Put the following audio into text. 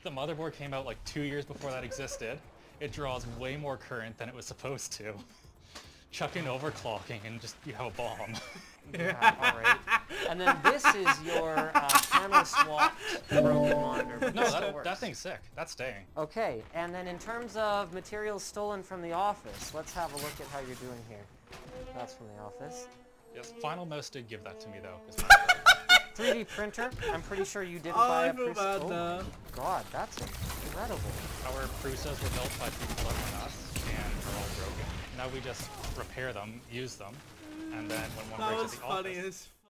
The motherboard came out like 2 years before that existed. It draws way more current than it was supposed to. Chuck in overclocking and just you have a bomb. Yeah, all right. And then this is your panel swapped broken monitor. But No, this still that works. thing's sick. That's staying. Okay, and then in terms of materials stolen from the office, let's have a look at how you're doing here. That's from the office. Yes, Final Mouse did give that to me though. 'Cause 3D printer. I'm pretty sure you didn't Oh, buy I a feel Prusa. bad Oh now. my god, that's incredible. our Prusas were built by people that were us and are all broken. Now we just repair them, use them, and then when one That breaks was at the funny office, as